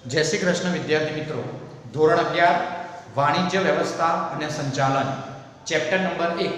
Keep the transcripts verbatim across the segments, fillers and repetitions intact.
जय श्री कृष्ण विद्यार्थी मित्रों, धोरण अगियार वाणिज्य व्यवस्था અને સંચાલન ચેપ્ટર નંબર એક।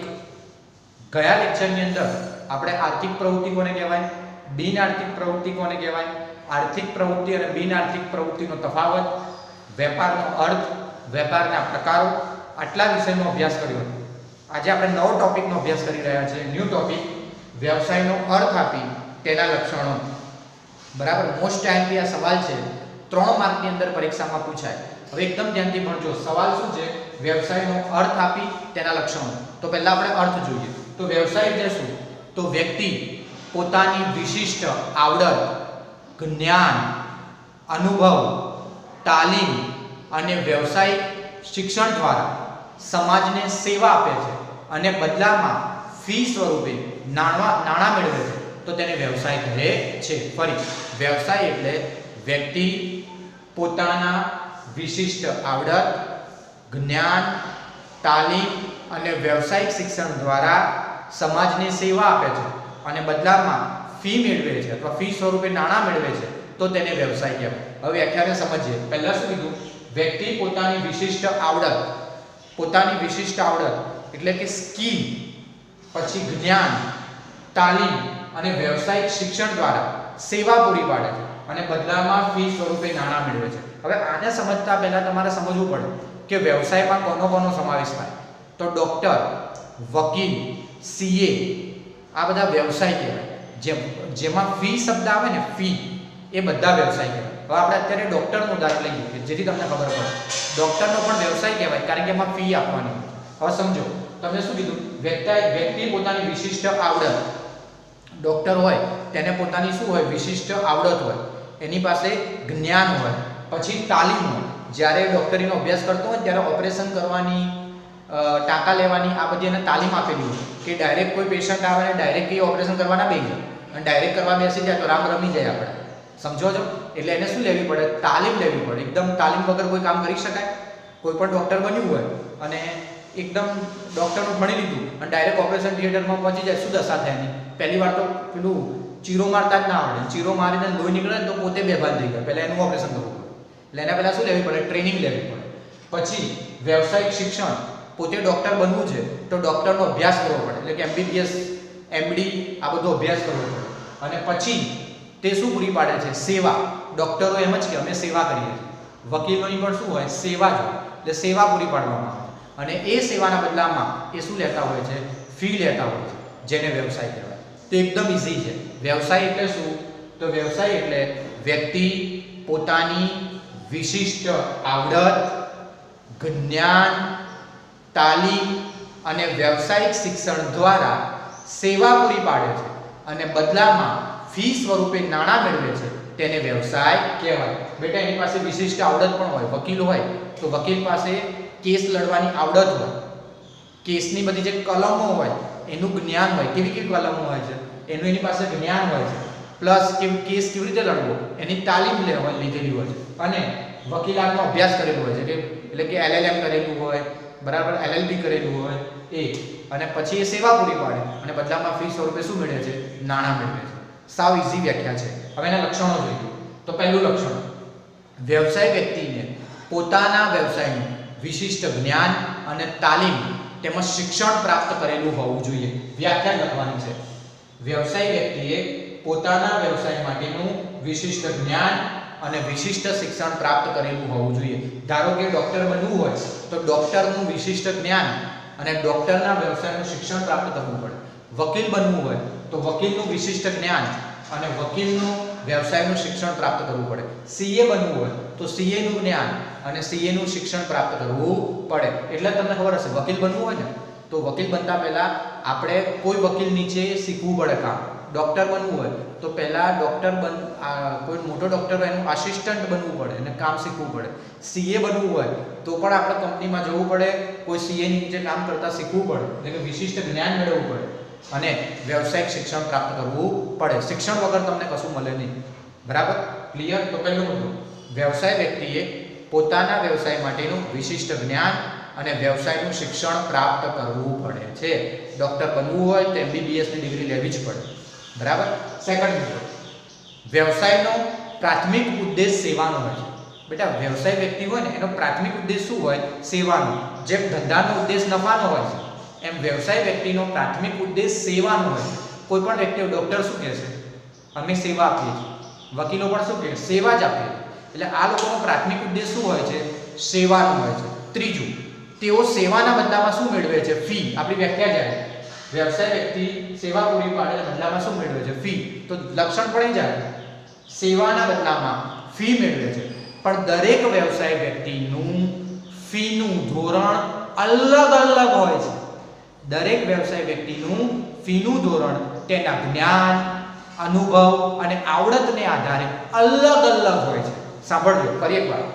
ગયા લેક્ચરની અંદર આપણે આર્થિક પ્રવૃત્તિ કોને કહેવાય, બિન આર્થિક પ્રવૃત્તિ કોને કહેવાય, આર્થિક પ્રવૃત્તિ અને બિન આર્થિક પ્રવૃત્તિનો તફાવત, વેપારનો અર્થ, વેપારના પ્રકારો આટલા વિષયનો અભ્યાસ કર્યો હતો। આજે આપણે નવો ટોપિકનો અભ્યાસ કરી રહ્યા છીએ। ન્યૂ ટોપિક વ્યવસાયનો અર્થ આપી તેના લક્ષણો। બરાબર, મોસ્ટ આઈએમપી આ સવાલ છે, ત્રણ માર્કની અંદર પરીક્ષામાં પૂછાય। હવે એકદમ ધ્યાનથી ભણજો। સવાલ શું છે? વ્યવસાયનો અર્થ આપી તેના લક્ષણો। તો પહેલા આપણે અર્થ જોઈએ। તો વ્યવસાય એટલે શું? તો વ્યક્તિ પોતાની વિશિષ્ટ આવડત, જ્ઞાન, અનુભવ, તાલીમ અને વ્યવસાયિક શિક્ષણ દ્વારા સમાજને સેવા આપે છે અને બદલામાં ફી સ્વરૂપે નાણાં નાણાં મેળવે છે, તો તેને વ્યવસાય કહે છે। ફરી, વ્યવસાય એટલે વ્યક્તિ પોતાના વિશિષ્ટ આવડત, જ્ઞાન, તાલીમ અને વ્યવસાયિક શિક્ષણ દ્વારા સમાજને સેવા આપે છે અને બદલામાં ફી મેળવે છે અથવા ફી સ્વરૂપે નાણાં મેળવે છે, તો તેને વ્યવસાય કહેવાય। હવે વ્યાખ્યાને સમજીએ। પહેલા શું કીધું? વ્યક્તિ પોતાની વિશિષ્ટ આવડત, પોતાની વિશિષ્ટ આવડત એટલે કે સ્કિલ, પછી જ્ઞાન, તાલીમ અને વ્યવસાયિક શિક્ષણ દ્વારા સેવા પૂરી પાડે છે અને બદલામાં ફી સ્વરૂપે નાણાં મેળવે છે। હવે આને સમજતા પહેલા તમારે સમજવું પડે કે વ્યવસાયમાં કોનો કોનો સમાવેશ થાય। તો ડોક્ટર, વકીલ, સીએ આ બધા વ્યવસાય કહેવાય। જેમ જેમાં ફી શબ્દ આવે ને, ફી, એ બધા વ્યવસાય કહેવાય। હવે આપણે અત્યારે ડોક્ટરનું ઉદાહરણ લઈએ કે જેથી તમને ખબર પડે। ડોક્ટરનો પણ વ્યવસાય કહેવાય કારણ કે એમાં ફી આપવાની હોય। હવે સમજો, તમે શું કીધું? વ્યક્તિ વ્યક્તિ પોતાની વિશિષ્ટ આવડત, ડોક્ટર હોય તેને પોતાની શું હોય? વિશિષ્ટ આવડત હોય, એની પાસે જ્ઞાન હોય, પછી તાલીમ હોય। જ્યારે ડોક્ટરીનો અભ્યાસ કરતો હોય ત્યારે ઓપરેશન કરવાની, ટાંકા લેવાની આ બધી એને તાલીમ આપેલી હોય કે ડાયરેક્ટ કોઈ પેશન્ટ આવે ને ડાયરેક્ટ એ ઓપરેશન કરવાના બેસી જાય અને ડાયરેક્ટ કરવા બેસી જાય તો રામ રમી જાય આપણે, સમજો છો? એટલે એને શું લેવી પડે? તાલીમ લેવી પડે। એકદમ તાલીમ વગર કોઈ કામ કરી શકાય? કોઈ પણ ડોક્ટર બન્યું હોય અને એકદમ ડોક્ટરનું ભણી લીધું અને ડાયરેક્ટ ઓપરેશન થિયેટરમાં પહોંચી જાય, શું દશા થાય એની? પહેલી વાર તો પેલું ચીરો મારતા જ ના આવડે, ચીરો મારીને લોહી નીકળે તો પોતે બેભાન થઈ જાય, પહેલાં એનું ઓપરેશન કરવું પડે। એટલે એના પહેલાં શું લેવી પડે? ટ્રેનિંગ લેવી પડે। પછી વ્યવસાયિક શિક્ષણ, પોતે ડૉક્ટર બનવું છે તો ડૉક્ટરનો અભ્યાસ કરવો પડે, એટલે કે એમબીબીએસ, એમડી આ બધો અભ્યાસ કરવો પડે। અને પછી તે શું પૂરી પાડે છે? સેવા। ડૉક્ટરો એમ જ કે અમે સેવા કરીએ છીએ। વકીલોની પણ શું હોય? સેવા જ હોય, એટલે સેવા પૂરી પાડવામાં આવે અને એ સેવાના બદલામાં એ શું લેતા હોય છે? ફી લેતા હોય છે, જેને વ્યવસાય કહેવાય। તો એકદમ ઈઝી છે। વ્યવસાય એટલે શું? તો વ્યવસાય એટલે વ્યક્તિ પોતાની વિશિષ્ટ આવડત, જ્ઞાન, તાલીમ અને વ્યવસાયિક શિક્ષણ દ્વારા સેવા પૂરી પાડે છે અને બદલામાં ફી સ્વરૂપે નાણાં મેળવે છે, તેને વ્યવસાય કહેવાય। બેટા, એની પાસે વિશિષ્ટ આવડત પણ હોય। વકીલ હોય તો વકીલ પાસે કેસ લડવાની આવડત હોય, કેસની બધી જે કલમો હોય એનું જ્ઞાન હોય। કેવી કેવી કલમો હોય છે એનું એની પાસે જ્ઞાન હોય છે, પ્લસ કે કેસ કેવી રીતે લડવો એની તાલીમ લે હોય લીધેલી હોય છે અને વકીલાતનો અભ્યાસ કરેલો હોય છે, કે એટલે કે એલએલએમ કરેલું હોય, બરાબર, એલએલબી કરેલું હોય એ, અને પછી એ સેવા પૂરી પાડે અને બદલામાં ફી સ્વરૂપે શું મેળવે છે? નાણાં મેળવે છે। સાવ ઈઝી વ્યાખ્યા છે। હવે એના લક્ષણો જોઈએ। તો પહેલું લક્ષણ, વ્યવસાય વ્યક્તિને પોતાના વ્યવસાયનું વિશિષ્ટ જ્ઞાન અને તાલીમ તેમજ શિક્ષણ પ્રાપ્ત કરેલું હોવું જોઈએ। વ્યાખ્યા લખવાની છે। વ્યવસાય વ્યક્તિએ પોતાના વ્યવસાય માટેનું વિશિષ્ટ જ્ઞાન અને વિશિષ્ટ શિક્ષણ પ્રાપ્ત કરેલું હોવું જોઈએ। ધારો કે ડોક્ટર બનવું હોય તો ડોક્ટરનું વિશિષ્ટ જ્ઞાન અને ડોક્ટરના વ્યવસાયનું શિક્ષણ પ્રાપ્ત કરવું પડે। વકીલ બનવું હોય તો વકીલનું વિશિષ્ટ જ્ઞાન અને વકીલનું વ્યવસાયનું શિક્ષણ પ્રાપ્ત કરવું પડે। સીએ બનવું હોય તો સીએનું જ્ઞાન અને સીએનું શિક્ષણ પ્રાપ્ત કરવું પડે। એટલે તમને ખબર હશે, વકીલ બનવું હોય ને તો વકીલ બનતા પહેલા આપણે કોઈ વકીલ નીચે શીખવું પડે કામ। ડોક્ટર બનવું હોય તો પહેલા ડોક્ટર બન કોઈ મોટો ડોક્ટર હોય એનું આસિસ્ટન્ટ બનવું પડે અને કામ શીખવું પડે। સીએ બનવું હોય તો પણ આપણે કંપનીમાં જવું પડે, કોઈ સીએ નીચે કામ કરતા શીખવું પડે, એટલે કે વિશિષ્ટ જ્ઞાન મેળવવું પડે અને વ્યવસાયિક શિક્ષણ પ્રાપ્ત કરવું પડે। શિક્ષણ વગર તમને કશું મળે નહીં, બરાબર? ક્લિયર? તો પહેલો મુદ્દો, વ્યવસાય વ્યક્તિએ પોતાના વ્યવસાય માટેનું વિશિષ્ટ જ્ઞાન અને વ્યવસાયનું શિક્ષણ પ્રાપ્ત કરવું પડે છે। ડોક્ટર બનવું હોય તો એમબીબીએસ ની ડિગ્રી લેવી જ પડે, બરાબર? સેકન્ડ મુદ્દો, વ્યવસાયનો પ્રાથમિક ઉદ્દેશ સેવાનો હોય છે। બેટા વ્યવસાય વ્યક્તિ હોય ને એનો પ્રાથમિક ઉદ્દેશ શું હોય? સેવાનો. જેમ ધંધાનો ઉદ્દેશ નફાનો હોય છે એમ વ્યવસાય વ્યક્તિનો પ્રાથમિક ઉદ્દેશ સેવાનો હોય છે. કોઈ પણ વ્યક્તિ, ડોક્ટર શું કહે છે? અમે સેવા આપીએ છીએ. વકીલો પણ શું કહે? સેવા જ આપીએ. એટલે આ લોકોનો પ્રાથમિક ઉદ્દેશ શું હોય છે? સેવાનો હોય છે. ત્રીજું, તેઓ સેવાના બદલામાં શું મેળવે છે? ફી. આપણી વ્યાખ્યા જાય વ્યવસાય વ્યક્તિ સેવા પૂરી પાડે બદલામાં શું મેળવે છે? ફી. તો લક્ષણ પડી જાય સેવાના બદલામાં ફી મેળવે છે. પણ દરેક વ્યવસાય વ્યક્તિનું ફીનું ધોરણ અલગ અલગ હોય છે. દરેક વ્યવસાય વ્યક્તિનું ફીનું ધોરણ તેના જ્ઞાન, અનુભવ અને આવડતને આધારે અલગ અલગ હોય છે. સાંભળજો ફરી એકવાર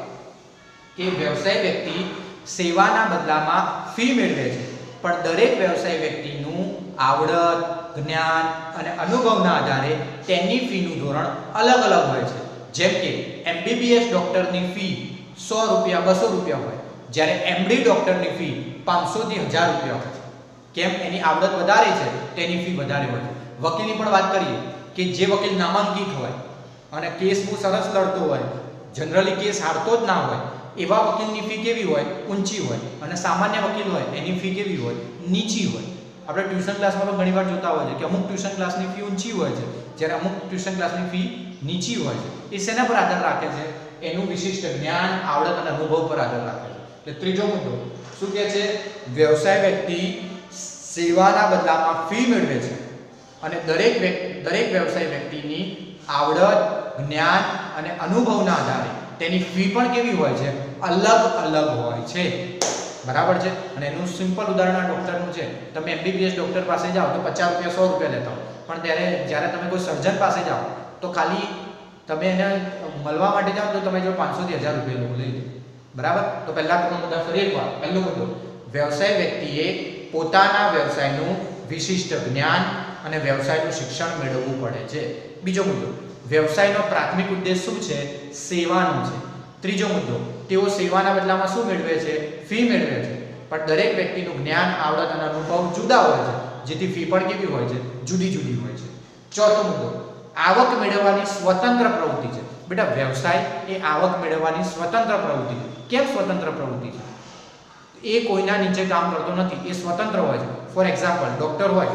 કે વ્યવસાય વ્યક્તિ સેવાના બદલામાં ફી મેળવે છે, પણ દરેક વ્યવસાય વ્યક્તિનું આવડત, જ્ઞાન અને અનુભવના આધારે તેની ફીનું ધોરણ અલગ અલગ હોય છે. જેમ કે એમબીબીએસ ડોક્ટરની ફી સો રૂપિયા બસો રૂપિયા હોય, જ્યારે એમડી ડોક્ટરની ફી પાંચસો થી હજાર રૂપિયા હોય છે. કેમ? એની આવડત વધારે છે તેની ફી વધારે હોય છે. વકીલની પણ વાત કરીએ કે જે વકીલ નામાંકિત હોય અને કેસ બહુ સરસ લડતો હોય, જનરલી કેસ હારતો જ ના હોય, એવા વકીલની ફી કેવી હોય? ઊંચી હોય. અને સામાન્ય વકીલ હોય એની ફી કેવી હોય? નીચી હોય. આપણે ટ્યુશન ક્લાસમાં પણ ઘણીવાર જોતા હોય છે કે અમુક ટ્યુશન ક્લાસની ફી ઊંચી હોય છે, જ્યારે અમુક ટ્યુશન ક્લાસની ફી નીચી હોય છે. એ શેના પર આધાર રાખે છે? એનું વિશિષ્ટ જ્ઞાન, આવડત અને અનુભવ પર આધાર રાખે છે. એટલે ત્રીજો મુદ્દો શું કહે છે? વ્યવસાય વ્યક્તિ સેવાના બદલામાં ફી મેળવે છે અને દરેક દરેક વ્યવસાય વ્યક્તિની આવડત, જ્ઞાન અને અનુભવના આધારે તેની ફી પણ કેવી હોય છે? અલગ અલગ હોય છે. બરાબર છે? અને એનું સિમ્પલ ઉદાહરણ આ ડોક્ટરનું છે. તમે એમબીબીએસ ડોક્ટર પાસે જાઓ તો પચાસ રૂપિયા સો રૂપિયા લેતા હો, પણ ત્યારે જ્યારે તમે કોઈ સર્જન પાસે જાઓ તો ખાલી તમે એને મળવા માટે જાઓ તો તમે જો પાંચસો થી હજાર રૂપિયા લોકો લઈ લે. બરાબર? તો પહેલા ત્રણ મુદ્દા ફરી એકવાર. પહેલો મુદ્દો, વ્યવસાય વ્યક્તિએ પોતાના વ્યવસાયનું વિશિષ્ટ જ્ઞાન અને વ્યવસાયનું શિક્ષણ મેળવવું પડે છે. બીજો મુદ્દો, વ્યવસાયનો પ્રાથમિક ઉદ્દેશ શું છે? સેવાનો છે. ત્રીજો મુદ્દો, તેઓ સેવાના બદલામાં શું મેળવે છે? ફી મેળવે છે. પણ દરેક વ્યક્તિનું જ્ઞાન, આવડત અને અનુભવ જુદા હોય છે, જેથી ફી પણ કેવી હોય છે? જુદી જુદી હોય છે. ચોથો મુદ્દો, આવક મેળવવાની સ્વતંત્ર પ્રવૃત્તિ છે. બેટા વ્યવસાય એ આવક મેળવવાની સ્વતંત્ર પ્રવૃત્તિ છે. કેમ સ્વતંત્ર પ્રવૃત્તિ છે? એ કોઈના નીચે કામ કરતો નથી, એ સ્વતંત્ર હોય છે. ફોર એક્ઝામ્પલ, ડોક્ટર હોય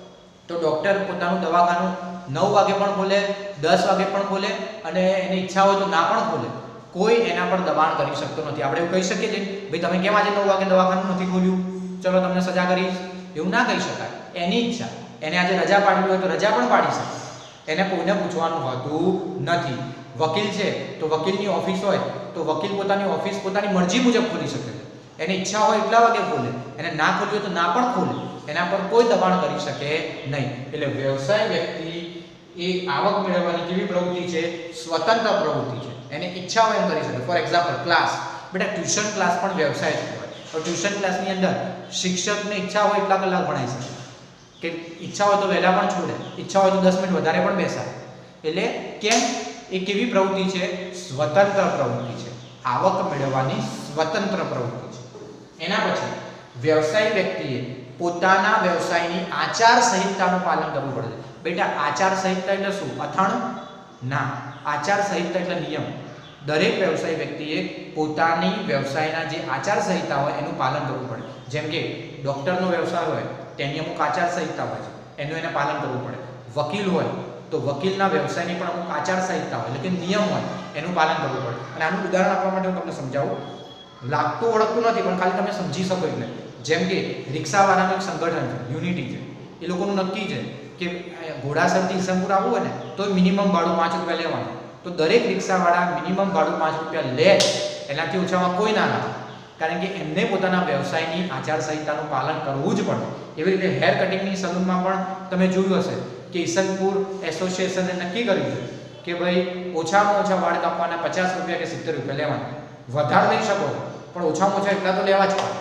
તો ડોક્ટર પોતાનું દવાખાનું નવ વાગે પણ ખોલે, દસ વાગે પણ ખોલે અને એની ઈચ્છા હોય તો ના પણ ખોલે. કોઈ એના પર દબાણ કરી શકતો નથી. આપણે એવું કહી શકીએ છીએ ભાઈ તમે કેમ આજે નવ વાગે દવાખાનું નથી ખોલ્યું, ચલો તમને સજા કરીશ, એવું ના કહી શકાય. એની ઈચ્છા, એને આજે રજા પાડવી હોય તો રજા પણ પાડી શકે. એને કોઈને પૂછવાનું હોતું નથી. વકીલ છે તો વકીલની ઓફિસ હોય તો વકીલ પોતાની ઓફિસ પોતાની મરજી મુજબ ખોલી શકે છે. એની ઈચ્છા હોય એટલા વાગે ખોલે, એને ના ખોલ્યું હોય તો ના પણ ખોલે. એના પર કોઈ દબાણ કરી શકે નહીં. એટલે વ્યવસાય વ્યક્તિ એ આવક મેળવવાની કેવી પ્રવૃત્તિ છે? સ્વતંત્ર પ્રવૃત્તિ છે. એને ઈચ્છા હોય એમ કરી શકે. For example, class. બેટા ટ્યુશન ક્લાસ પણ વ્યવસાય જ હોય. તો ટ્યુશન ક્લાસની અંદર શિક્ષકને ઈચ્છા હોય એટલા કલાક ભણાવી શકે, કે ઈચ્છા હોય તો વહેલા પણ છોડે, ઈચ્છા હોય તો દસ મિનિટ વધારે પણ બેસાડે. એટલે કેમ? એ કેવી પ્રવૃત્તિ છે? સ્વતંત્ર પ્રવૃત્તિ છે. આવક મેળવવાની સ્વતંત્ર પ્રવૃત્તિ છે. એના પછી વ્યવસાય વ્યક્તિએ પોતાના વ્યવસાયની આચાર સંહિતાનું પાલન કરવું પડે છે. બેટા આચાર સંહિતા એટલે શું? અથાણું? ના. આચાર સંહિતા એટલે નિયમ. દરેક વ્યવસાય વ્યક્તિએ પોતાની વ્યવસાયના જે આચાર સંહિતા હોય એનું પાલન કરવું પડે. જેમ કે ડોક્ટરનો વ્યવસાય હોય તેની અમુક આચાર સંહિતા હોય છે, એનું એને પાલન કરવું પડે. વકીલ હોય તો વકીલના વ્યવસાયની પણ અમુક આચાર સંહિતા હોય એટલે કે નિયમ હોય, એનું પાલન કરવું પડે. અને આનું ઉદાહરણ આપવા માટે હું તમને સમજાવું. લાગતું ઓળખતું નથી પણ ખાલી તમે સમજી શકો એટલે. જેમ કે રિક્ષાવાળાનું એક સંગઠન છે, યુનિટી છે. એ લોકોનું નક્કી છે કે ઘોડાસરથી ઈસનપુર આવવું હોય ને તો મિનિમમ ભાડું પાંચ રૂપિયા લેવાનું. તો દરેક રિક્ષાવાળા મિનિમમ ભાડું પાંચ રૂપિયા લે, એનાથી ઓછામાં કોઈ ના લાવે. કારણ કે એમને પોતાના વ્યવસાયની આચાર સંહિતાનું પાલન કરવું જ પડે. એવી રીતે હેર કટિંગની સલૂનમાં પણ તમે જોયું હશે કે ઈસનપુર એસોસિએશને નક્કી કર્યું છે કે ભાઈ ઓછામાં ઓછા વાળ કાપવાના પચાસ રૂપિયા કે સિત્તેર રૂપિયા લેવાના. વધારે લઈ શકો પણ ઓછામાં ઓછા એટલા તો લેવા જ પડે.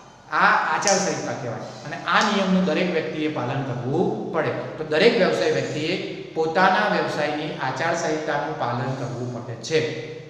આ આચાર સંહિતા કહેવાય અને આ નિયમનું દરેક વ્યક્તિએ પાલન કરવું પડે. તો દરેક વ્યવસાય વ્યક્તિએ પોતાના વ્યવસાયની આચાર સંહિતાનું પાલન કરવું પડે છે.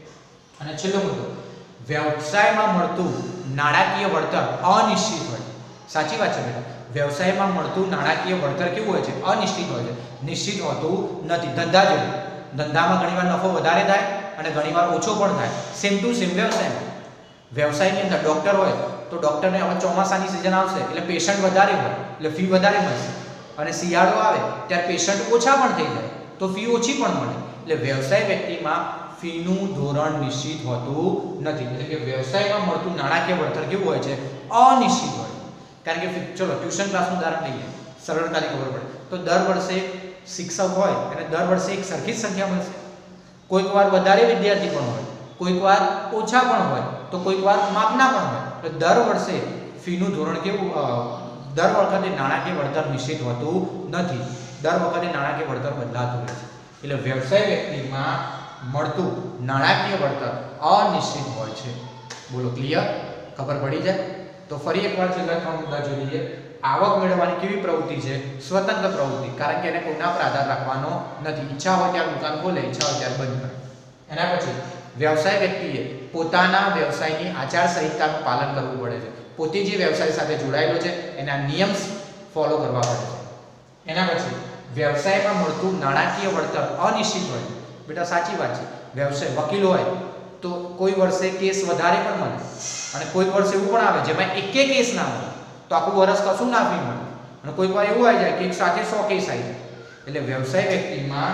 અને છેલ્લો મુદ્દો, વ્યવસાયમાં મળતું નાણાકીય વળતર અનિશ્ચિત હોય છે. સાચી વાત છે બેટા. વ્યવસાયમાં મળતું નાણાકીય વળતર કેવું હોય છે? અનિશ્ચિત હોય છે. નિશ્ચિત હોતું નથી. ધંધા જેવું, ધંધામાં ઘણીવાર નફો વધારે થાય અને ઘણીવાર ઓછો પણ થાય. સેમ ટુ સેમ વ્યવસાય વ્યવસાયની અંદર ડોક્ટર હોય તો ડોક્ટરને હવે ચોમાસાની સિઝન આવશે એટલે પેશન્ટ વધારે હોય એટલે ફી વધારે મળશે, અને શિયાળો આવે ત્યારે પેશન્ટ ઓછા પણ થઈ જાય તો ફી ઓછી પણ મળે. એટલે વ્યવસાય વ્યક્તિમાં ફીનું ધોરણ નિશ્ચિત હોતું નથી. એટલે કે વ્યવસાયમાં મળતું નાણાકીય વળતર કેવું હોય છે? અનિશ્ચિત હોય. કારણ કે ચલો ટ્યુશન ક્લાસનું ઉદાહરણ લઈએ, સરળતાથી ખબર પડે તો દર વર્ષે શિક્ષક હોય અને દર વર્ષે એક સરખી જ સંખ્યા મળશે. કોઈક વાર વધારે વિદ્યાર્થી પણ હોય, કોઈક વાર ઓછા પણ હોય, તો કોઈક વાર માપના પણ હોય. તો દર વર્ષે ફીનું ધોરણ કેવું, દર વખતે નાણાકીય વળતર નિશ્ચિત હોતું નથી. દર વખતે નાણાકીય વળતર બદલાતું રહે છે. એટલે વ્યવસાય વ્યક્તિમાં મળતું નાણાકીય વળતર અનિશ્ચિત હોય છે. બોલો ક્લિયર? ખબર પડી જાય? તો ફરી એકવાર છેલ્લા ત્રણ મુદ્દા જોઈ લઈએ. આવક મેળવવાની કેવી પ્રવૃત્તિ છે? સ્વતંત્ર પ્રવૃત્તિ, કારણ કે એને કોઈના પર આધાર રાખવાનો નથી. ઈચ્છા હોય ત્યારે દુકાન ખોલે, ઈચ્છા હોય ત્યારે બંધ કરે. એના પછી વ્યવસાય વ્યક્તિએ પોતાના વ્યવસાયની આચાર સંહિતાનું પાલન કરવું પડે છે. પોતે જે વ્યવસાય સાથે જોડાયેલો છે એના નિયમ ફોલો કરવા પડે છે. એના પછી વ્યવસાયમાં મળતું નાણાકીય વળતર અનિશ્ચિત હોય છે. બેટા સાચી વાત છે. વ્યવસાય વકીલ હોય તો કોઈ વર્ષે કેસ વધારે પણ મળે, અને કોઈક વર્ષે એવું પણ આવે જેમાં એકે કેસ ના મળે તો આખું વર્ષ કશું ના ફી મળે, અને કોઈક વાર એવું આવી જાય કે એક સાથે સો કેસ આવી જાય. એટલે વ્યવસાય વ્યક્તિમાં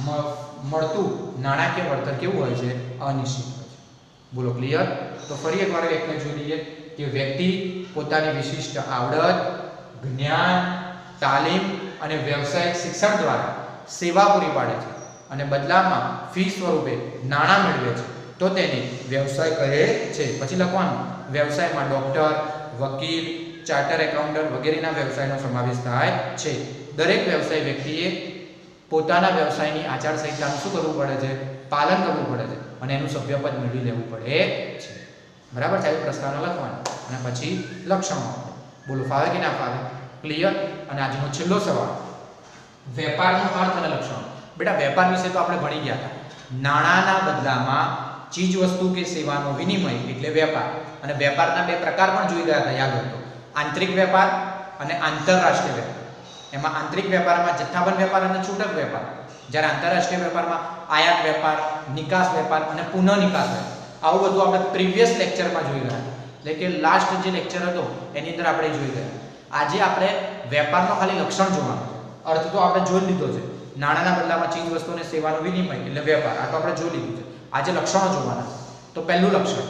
મળતું નાણાકીય વળતર કેવું હોય છે? અનિશ્ચિત હોય છે. બોલો ક્લિયર? તો ફરી એકવાર વ્યાખ્યા જોઈ લઈએ કે વ્યક્તિ પોતાની વિશિષ્ટ આવડત, જ્ઞાન, તાલીમ અને વ્યવસાયિક શિક્ષણ દ્વારા સેવા પૂરી પાડે છે અને બદલામાં ફી સ્વરૂપે નાણાં મેળવે છે તો તેને વ્યવસાય કહે છે. પછી લખવાનું વ્યવસાયમાં ડોક્ટર, વકીલ, ચાર્ટર એકાઉન્ટન્ટ વગેરેના વ્યવસાયનો સમાવેશ થાય છે. દરેક વ્યવસાય વ્યક્તિએ પોતાના વ્યવસાયની આચાર સંહિતાનું શું કરવું પડે છે? પાલન કરવું પડે છે, અને એનું સભ્યપદ મેળવી લેવું પડે છે. બરાબર છે? પ્રશ્નો લખવાનો અને પછી લક્ષણો. બોલો ફાવે કે ના ફાવે? ક્લિયર? અને આજનો છેલ્લો સવાલ, વેપારનો અર્થ અને લક્ષણો. બેટા વેપાર વિશે તો આપણે ભણી ગયા હતા. નાણાંના બદલામાં ચીજ વસ્તુ કે સેવાનો વિનિમય એટલે વેપાર. અને વેપારના બે પ્રકાર પણ જોઈ ગયા હતા, યાદ હતો, આંતરિક વેપાર અને આંતરરાષ્ટ્રીય વેપાર. એમાં આંતરિક વેપારમાં જથ્થાબંધ વેપાર અને છૂટક વેપાર, જ્યારે આંતરરાષ્ટ્રીય વેપારમાં આયાત વેપાર, નિકાસ વેપાર અને પુનઃ નિકાસ વેપાર. આવું બધું આપણે પ્રીવિયસ લેક્ચરમાં જોઈ ગયા. એટલે કે લાસ્ટ જે લેક્ચર હતો એની અંદર આપણે જોઈ ગયા. આજે આપણે વેપારનો ખાલી લક્ષણ જોવાનું છે. અર્થ તો આપણે જોઈ લીધો છે. નાણાંના બદલામાં ચીજ વસ્તુ અને સેવાનો વિનિમય એટલે વેપાર, આ તો આપણે જોઈ લીધું છે. આજે લક્ષણો જોવાના છે. તો પહેલું લક્ષણ,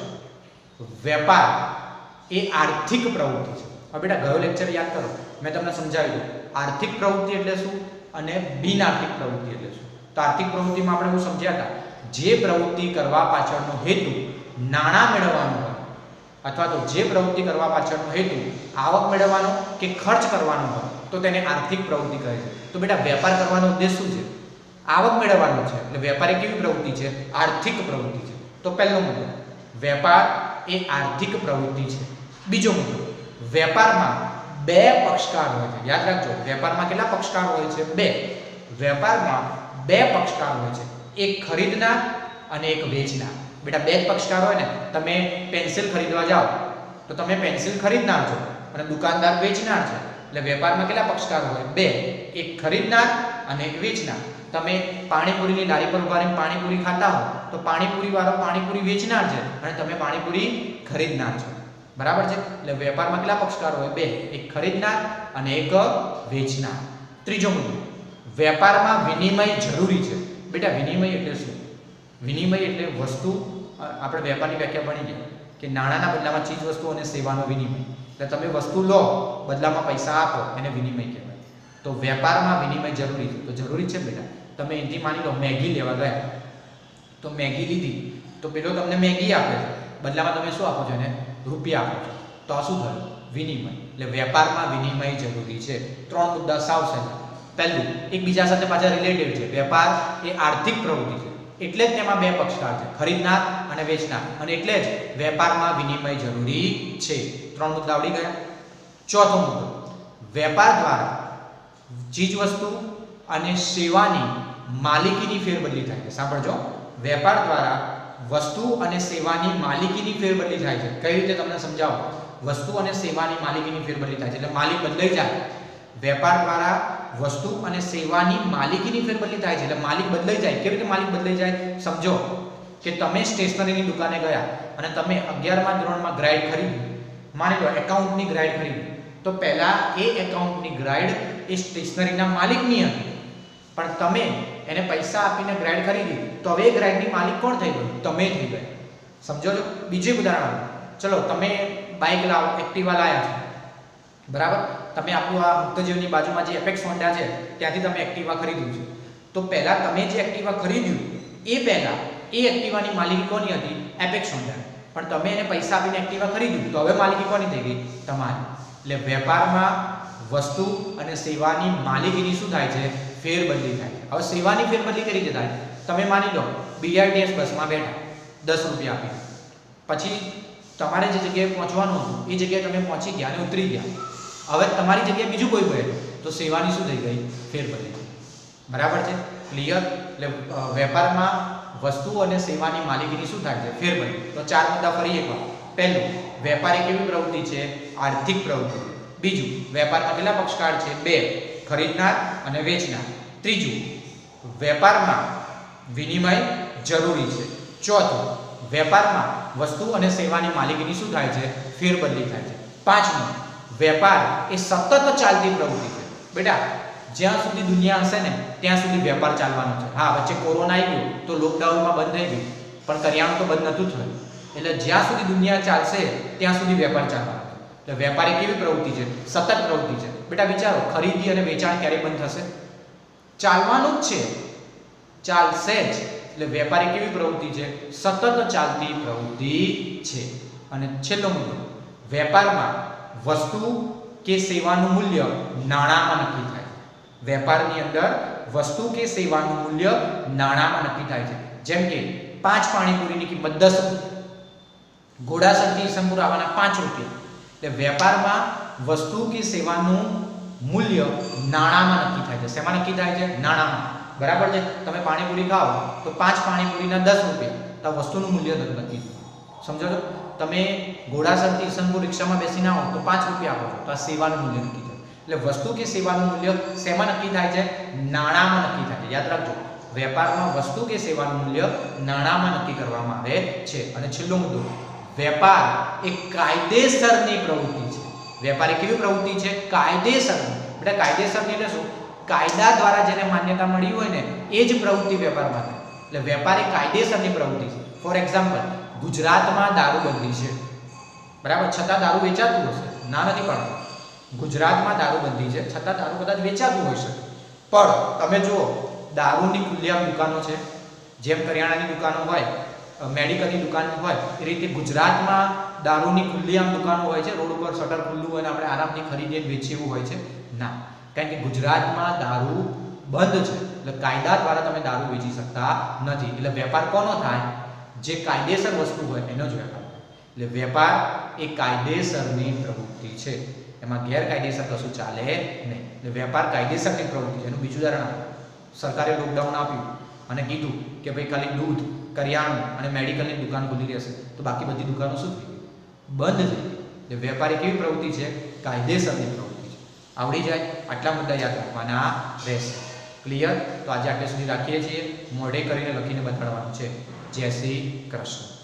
વેપાર એ આર્થિક પ્રવૃત્તિ છે. હવે બેટા ગયો લેક્ચર યાદ કરો, મેં તમને સમજાવી દીધું આર્થિક પ્રવૃત્તિ એટલે શું અને બિન આર્થિક પ્રવૃત્તિ એટલે શું. તો આર્થિક પ્રવૃત્તિમાં આપણે એવું સમજ્યા હતા, જે પ્રવૃત્તિ કરવા પાછળનો હેતુ નાણાં મેળવવાનો હોય, અથવા તો જે પ્રવૃત્તિ કરવા પાછળનો હેતુ આવક મેળવવાનો કે ખર્ચ કરવાનો હોય તો તેને આર્થિક પ્રવૃત્તિ કહે છે. તો બેટા વેપાર કરવાનો ઉદ્દેશ શું છે? આવક મેળવવાનો છે. એટલે વેપાર એ કેવી પ્રવૃત્તિ છે? આર્થિક પ્રવૃત્તિ છે. તો પહેલો મુદ્દો, વેપાર એ આર્થિક પ્રવૃત્તિ છે. બીજો મુદ્દો, વેપારમાં બે પક્ષકાર હોય છે. યાદ રાખજો, વેપારમાં કેટલા પક્ષકાર હોય છે? બે. વેપારમાં બે પક્ષકાર હોય છે, એક ખરીદનાર અને એક વેચનાર. બેટા બે જ પક્ષકાર હોય ને, તમે પેન્સિલ ખરીદવા જાઓ તો તમે પેન્સિલ ખરીદનાર છો અને દુકાનદાર વેચનાર છે. એટલે વેપારમાં કેટલા પક્ષકાર હોય? બે. એક ખરીદનાર અને એક વેચનાર. તમે પાણીપુરીની લારી પર ઉભા રહીને પાણીપુરી ખાતા હો તો પાણીપુરી વાળો પાણીપુરી વેચનાર છે અને તમે પાણીપુરી ખરીદનાર છો. બરાબર છે? એટલે વેપારમાં કેટલા પક્ષકાર હોય? બે. એક ખરીદનાર અને એક વેચનાર. ત્રીજો મુદ્દો, વેપારમાં વિનિમય જરૂરી છે. બેટા વિનિમય એટલે શું? વિનિમય એટલે વસ્તુ, આપણે વેપારની વ્યાખ્યા ભણી ગયા કે નાણાંના બદલામાં ચીજ વસ્તુ અને સેવાનો વિનિમય. એટલે તમે વસ્તુ લો, બદલામાં પૈસા આપો, એને વિનિમય કહેવાય. તો વેપારમાં વિનિમય જરૂરી છે. તો જરૂરી છે બેટા. તમે એથી માની લો મેગી લેવા ગયા તો મેગી લીધી તો પેલો તમને મેગી આપે છે, બદલામાં તમે શું આપો છો? એને રૂપિયા આપો છો. તો આ શું થયું? વિનિમય. એટલે વેપારમાં વિનિમય જરૂરી છે. ત્રણ મુદ્દા સાવ સહેલા. પહેલું, એકબીજા સાથે પાછા રિલેટેડ છે. વેપાર એ આર્થિક પ્રવૃત્તિ છે એટલે જ તેમાં બે પક્ષકાર છે, ખરીદનાર અને વેચનાર, અને એટલે જ વેપારમાં વિનિમય જરૂરી છે. ત્રણ મુદ્દા આવડી ગયા. ચોથો મુદ્દો, વેપાર દ્વારા ચીજ વસ્તુ અને સેવાની માલિકીની ફેરબદલી થાય છે. સાંભળજો, વેપાર દ્વારા વસ્તુ અને સેવાની માલિકીની ફેરબદલી થાય છે. કઈ રીતે તમને સમજાવો? વસ્તુ અને સેવાની માલિકીની ફેરબદલી થાય છે એટલે માલિક બદલાઈ જાય. વેપાર દ્વારા વસ્તુ અને સેવાની માલિકીની ફેરબદલી થાય છે એટલે માલિક બદલાઈ જાય. કેવી રીતે માલિક બદલાઈ જાય? સમજો, કે તમે સ્ટેશનરીની દુકાને ગયા અને તમે અગિયારમા ધોરણમાં ગ્રાઇડ ખરીદ્યું, માની લો એકાઉન્ટની ગ્રાઇડ ખરીદી, તો પહેલા એ એકાઉન્ટની ગ્રાઇડ એ સ્ટેશનરીના માલિકની હતી, પણ તમે એને પૈસા આપીને ગ્રાઇડ ખરીદી, તો હવે એ ગ્રાઇડની માલિક કોણ થઈ ગયું? તમે થઈ ગયા. સમજો છો? બીજું ઉદાહરણ આપો. ચલો તમે બાઇક લાવ એક્ટિવા લાયા છો, બરાબર? તમે આપણું આ મુક્તજીવનની બાજુમાં જે એપેક્સ હોન્ડા છે ત્યાંથી તમે એક્ટિવા ખરીદ્યું છે. તો પહેલા તમે જે એક્ટિવા ખરીદ્યું એ પહેલા એ એક્ટિવાની માલિકી કોની હતી? Apex Honda. પણ તમે એને પૈસા આપીને એક્ટિવા ખરીદ્યું, તો હવે માલિકી કોની થઈ ગઈ? તમારી. એટલે વેપારમાં વસ્તુ અને સેવાની માલિકીની શું થાય છે? ફેરબદલી થાય છે. હવે સેવાની ફેરબદલી કઈ રીતે થાય? તમે માની લો બીઆરટીએસ બસમાં બેઠા, દસ રૂપિયા આપી, પછી તમારે જે જગ્યાએ પહોંચવાનું હતું એ જગ્યાએ તમે પહોંચી ગયા અને ઉતરી ગયા. હવે તમારી જગ્યાએ બીજું કોઈ બેઠું, તો સેવાની શું થઈ ગઈ? ફેરબદલી. બરાબર છે? ક્લિયર? એટલે વેપારમાં વસ્તુ અને સેવાની માલિકીની શું થાય છે? ફેરબદલી. તો ચાર મુદ્દા ફરી એકવાર. પહેલું, વેપાર એ કેવી પ્રવૃત્તિ છે? આર્થિક પ્રવૃત્તિ. બીજું, વેપારમાં કેટલા પક્ષકાર છે? બે, ખરીદનાર અને વેચનાર. ત્રીજું, વેપારમાં વિનિમય જરૂરી છે. ચોથું, વેપારમાં વસ્તુ અને સેવાની માલિકીની શું થાય છે? ફેરબદલી થાય છે. પાંચમું, વેપાર એ સતત ચાલતી પ્રવૃત્તિ છે. બેટા જ્યાં સુધી દુનિયા હશે ને ત્યાં સુધી વેપાર ચાલવાનો છે. હા, વચ્ચે કોરોના આવી ગયો તો લોકડાઉનમાં બંધ થઈ ગયું, પણ કરિયાણું તો બંધ નહોતું થયું. એટલે જ્યાં સુધી દુનિયા ચાલશે ત્યાં સુધી વેપાર ચાલવાનો છે. એટલે વેપાર એ કેવી પ્રવૃત્તિ છે? સતત પ્રવૃત્તિ છે. બેટા વિચારો, ખરીદી અને વેચાણ ક્યારે બંધ થશે? ચાલવાનું જ છે, ચાલશે જ. એટલે વેપાર એ કેવી પ્રવૃત્તિ છે? સતત ચાલતી પ્રવૃત્તિ છે. અને છેલ્લો મુદ્દો, વેપારમાં વસ્તુ કે સેવાનું મૂલ્ય નાણાંમાં નક્કી થાય. વેપારની અંદર વસ્તુ કે સેવાનું મૂલ્ય નાણાંમાં નક્કી થાય છે. જેમ કે પાંચ પાણીપુરીની કિંમત દસ રૂપિયા, ઘોડાસરથી ઈસનપુર આવવાના પાંચ રૂપિયા. એટલે વેપારમાં વસ્તુ કે સેવાનું મૂલ્ય નાણાંમાં નક્કી થાય છે. શેમાં નક્કી થાય છે? નાણાંમાં. બરાબર છે? તમે પાણીપુરી ખાઓ તો પાંચ પાણીપુરીના દસ રૂપિયા, તો વસ્તુનું મૂલ્ય નક્કી થાય. સમજો છો? તમે ઘોડાસરથી ઈસનપુર રિક્ષામાં બેસીને આવો તો પાંચ રૂપિયા આપો, તો આ સેવાનું મૂલ્ય નક્કી થાય. એટલે વસ્તુ કે સેવાનું મૂલ્ય શેમાં નક્કી થાય છે? નાણાંમાં નક્કી થાય છે. યાદ રાખજો, વેપારમાં વસ્તુ કે સેવાનું મૂલ્ય નાણાંમાં નક્કી કરવામાં આવે છે. અને છેલ્લો મુદ્દો, વેપાર એ કાયદેસરની પ્રવૃત્તિ છે. વેપાર એ કેવી પ્રવૃત્તિ છે? કાયદેસરની. એટલે કાયદેસરની એટલે શું? કાયદા દ્વારા જેને માન્યતા મળી હોય ને એ જ પ્રવૃત્તિ વેપારમાં થાય. એટલે વેપાર એ કાયદેસરની પ્રવૃત્તિ છે. ફોર એક્ઝામ્પલ, ગુજરાતમાં દારૂબંધી છે, બરાબર, છતાં દારૂ વેચાતું હશે? ના, નથી પડતું. ગુજરાતમાં દારૂબંધી છે છતાં દારૂ કદાચ વેચાતું હોય છે, પણ તમે જુઓ દારૂની ખુલ્લેઆમ દુકાનો છે, જેમ કરિયાણાની દુકાનો હોય, મેડિકલની દુકાન હોય, એ રીતે ગુજરાતમાં દારૂની ખુલ્લેઆમ દુકાનો હોય છે. રોડ ઉપર શટર ખુલ્લું હોય અને આપણે આરામથી ખરીદીને વેચીએ એવું હોય છે? ના, કારણ કે ગુજરાતમાં દારૂ બંધ છે. એટલે કાયદા દ્વારા તમે દારૂ વેચી શકતા નથી. એટલે વેપાર કોનો થાય? જે કાયદેસર વસ્તુ હોય એનો જ વેપાર. એટલે વેપાર એ કાયદેસરની પ્રવૃત્તિ છે, એમાં ગેરકાયદેસર કશું ચાલે નહીં. એટલે વેપાર કાયદેસરની પ્રવૃત્તિ છે. એનું બીજું ઉદાહરણ આપો. સરકારે લોકડાઉન આપ્યું અને કીધું કે ભાઈ ખાલી દૂધ, કરિયાણું અને મેડિકલની દુકાન ખુલ્લી રહેશે, તો બાકી બધી દુકાનો શું થઈ ગઈ? બંધ થઈ ગઈ. એટલે વેપાર એ કેવી પ્રવૃત્તિ છે? કાયદેસરની પ્રવૃત્તિ છે. આવડી જાય? આટલા મુદ્દા યાદ રાખવાના રહેશે. ક્લિયર? તો આજે આટલે સુધી રાખીએ છીએ. મોઢે કરીને લખીને બતાડવાનું છે. જય શ્રી કૃષ્ણ.